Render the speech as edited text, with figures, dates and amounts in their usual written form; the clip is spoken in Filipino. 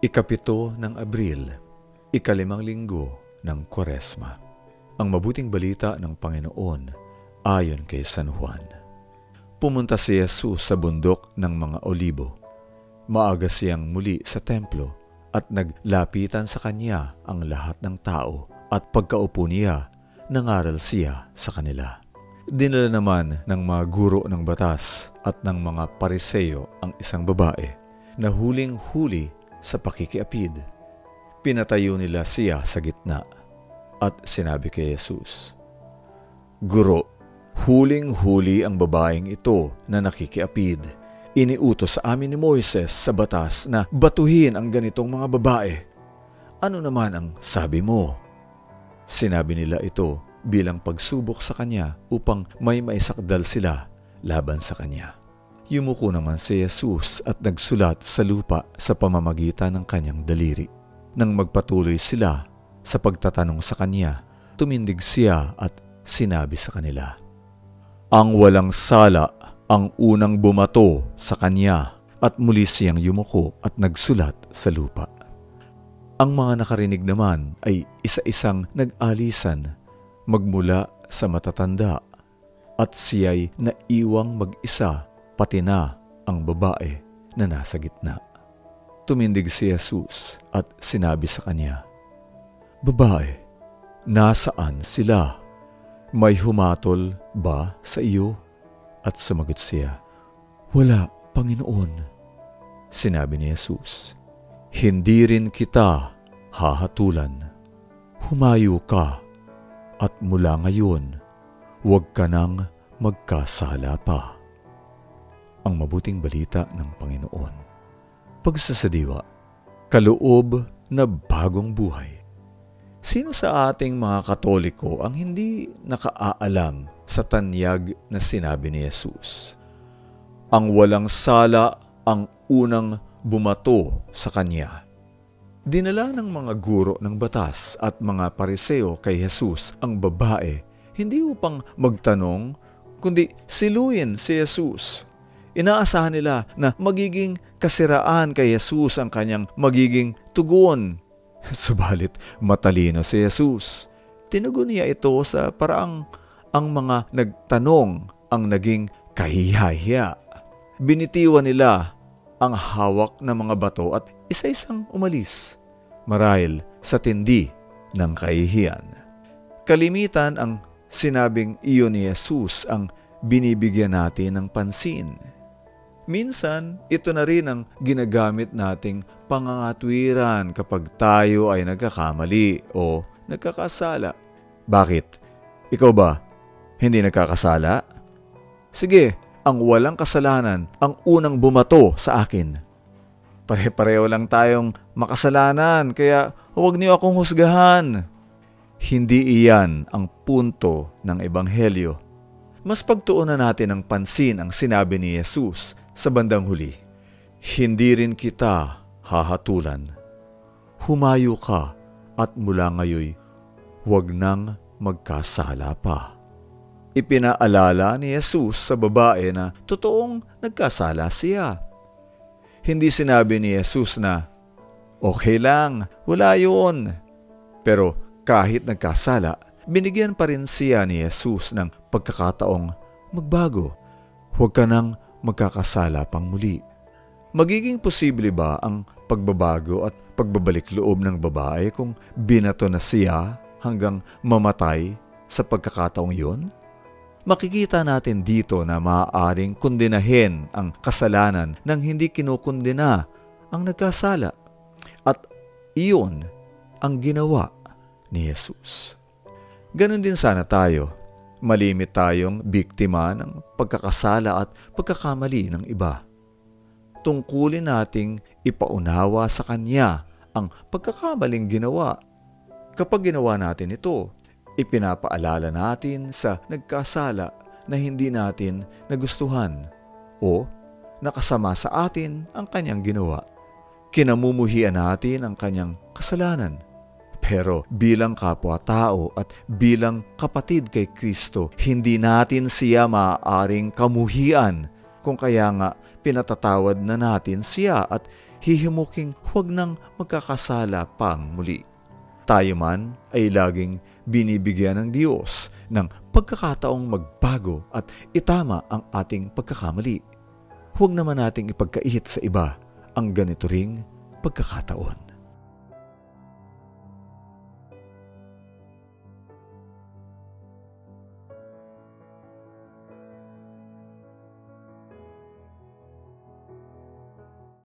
Ikapito ng Abril, ikalimang linggo ng Kwaresma. Ang mabuting balita ng Panginoon ayon kay San Juan. Pumunta si Jesus sa bundok ng mga Olibo. Maaga siyang muli sa templo at naglapitan sa kanya ang lahat ng tao, at pagkaupo niya, nangaral siya sa kanila. Dinala naman ng mga guro ng batas at ng mga Pariseo ang isang babae na huling-huli sa pakikiapid. Pinatayo nila siya sa gitna at sinabi kay Jesus, "Guro, huling-huli ang babaeng ito na nakikiapid. Iniutos sa amin ni Moises sa batas na batuhin ang ganitong mga babae. Ano naman ang sabi mo?" Sinabi nila ito bilang pagsubok sa kanya upang may maisakdal sila laban sa kanya. Yumuko naman si Jesus at nagsulat sa lupa sa pamamagitan ng kanyang daliri. Nang magpatuloy sila sa pagtatanong sa kanya, tumindig siya at sinabi sa kanila, "Ang walang sala ang unang bumato sa kanya," at muli siyang yumuko at nagsulat sa lupa. Ang mga nakarinig naman ay isa-isang nag-alisan magmula sa matatanda, at siya'y naiwang mag-isa, pati na ang babae na nasa gitna. Tumindig si Jesus at sinabi sa kanya, "Babae, nasaan sila? May humatol ba sa iyo?" At sumagot siya, "Wala, Panginoon." Sinabi ni Jesus, "Hindi rin kita hahatulan. Humayo ka, at mula ngayon, huwag ka nang magkasala pa." Ang mabuting balita ng Panginoon. Pagsasadiwa, kaloob na bagong buhay. Sino sa ating mga Katoliko ang hindi nakaaalam sa tanyag na sinabi ni Jesus? Ang walang sala ang unang bumato sa kanya. Dinala ng mga guro ng batas at mga Pariseo kay Jesus ang babae, hindi upang magtanong, kundi siluin si Jesus. Inaasahan nila na magiging kasiraan kay Jesus ang kanyang magiging tugon. Subalit matalino si Jesus. Tinugon niya ito sa paraang ang mga nagtanong ang naging kahiyahiya. Binitiwan nila ang hawak na mga bato at isa-isang umalis, marahil sa tindi ng kahihiyan. Kalimitan ang sinabing iyon ni Jesus ang binibigyan natin ng pansin. Minsan, ito na rin ang ginagamit nating pangangatwiran kapag tayo ay nagkakamali o nagkakasala. Bakit? Ikaw ba hindi nagkakasala? Sige, ang walang kasalanan ang unang bumato sa akin. Pare-pareho lang tayong makasalanan, kaya huwag niyo akong husgahan. Hindi iyan ang punto ng Ebanghelyo. Mas pagtuunan natin ng pansin ang sinabi ni Jesus sa bandang huli, "Hindi rin kita hahatulan. Humayo ka, at mula ngayon, huwag nang magkasala pa." Ipinaalala ni Jesus sa babae na totoong nagkasala siya. Hindi sinabi ni Jesus na, "Okay lang, wala yun." Pero kahit nagkasala, binigyan pa rin siya ni Jesus ng pagkakataong magbago. Huwag ka nang magkakasala pang muli. Magiging posible ba ang pagbabago at pagbabalik loob ng babae kung binato na siya hanggang mamatay sa pagkakataong yun? Makikita natin dito na maaaring kondenahin ang kasalanan nang hindi kinukondena ang nagkasala. At iyon ang ginawa ni Jesus. Ganon din sana tayo. Malimit tayong biktima ng pagkakasala at pagkakamali ng iba. Tungkulin nating ipaunawa sa Kanya ang pagkakamaling ginawa. Kapag ginawa natin ito, ipinapaalala natin sa nagkasala na hindi natin nagustuhan o nakasama sa atin ang kanyang ginawa. Kinamumuhian natin ang kanyang kasalanan. Pero bilang kapwa-tao at bilang kapatid kay Kristo, hindi natin siya maaaring kamuhian, kung kaya nga pinatatawad na natin siya at hihimuking huwag nang magkakasala pang muli. Tayo man ay laging binibigyan ng Diyos ng pagkakataong magbago at itama ang ating pagkakamali. Huwag naman nating ipagkait sa iba ang ganito ring pagkakataon.